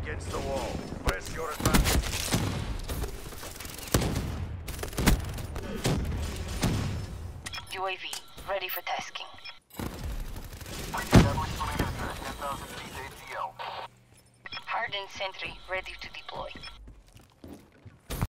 against the wall. Press your advantage. UAV, ready for tasking. Established perimeter, 10,000 feet ATL. Hardened sentry, ready to deploy.